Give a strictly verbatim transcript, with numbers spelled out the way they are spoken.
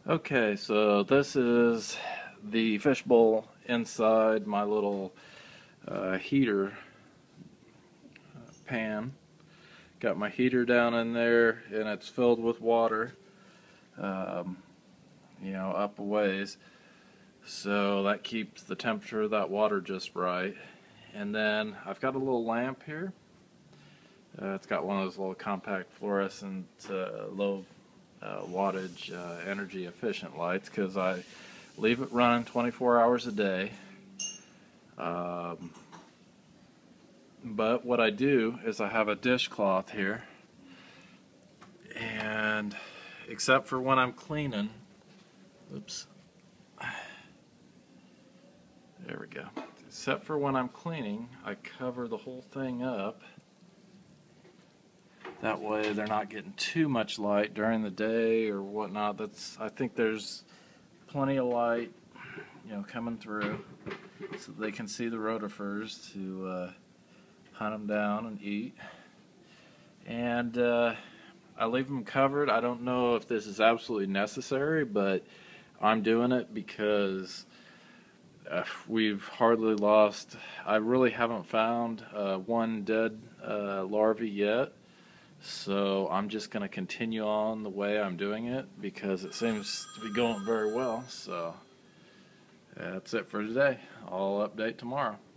Okay, so this is the fishbowl inside my little uh, heater pan. Got my heater down in there and it's filled with water, um, you know, up a ways. So that keeps the temperature of that water just right. And then I've got a little lamp here. Uh, it's got one of those little compact fluorescent uh, low uh, wattage uh, energy efficient lights because I leave it running twenty-four hours a day. Um, but what I do is I have a dishcloth here, and except for when I'm cleaning, oops, there we go. Except for when I'm cleaning, I cover the whole thing up. That way they're not getting too much light during the day or whatnot. That's I think there's plenty of light, you know, coming through, so they can see the rotifers to uh, hunt them down and eat. And uh, I leave them covered. I don't know if this is absolutely necessary, but I'm doing it because uh, we've hardly lost. I really haven't found uh, one dead uh, larvae yet. So I'm just going to continue on the way I'm doing it because it seems to be going very well. So that's it for today. I'll update tomorrow.